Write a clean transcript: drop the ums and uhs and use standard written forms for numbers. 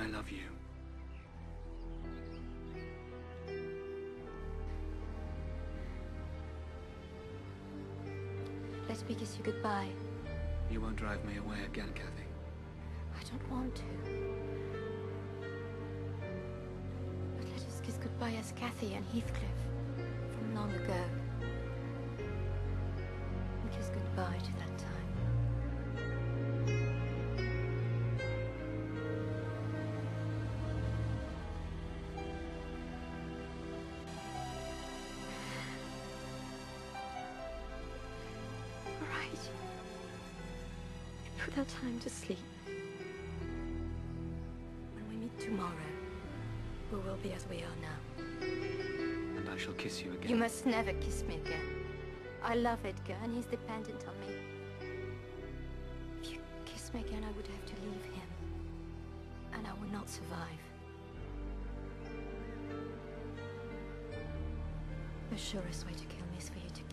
I love you. Let me kiss you goodbye. You won't drive me away again, Kathy. I don't want to. But let us kiss goodbye as Kathy and Heathcliff from long ago. And kiss goodbye to that time. All right. Put our time to sleep. When we meet tomorrow, we will be as we are now. And I shall kiss you again. You must never kiss me again. I love Edgar, and he's dependent on me. If you kiss me again, I would have to leave him. And I would not survive. The surest way to kill me is for you to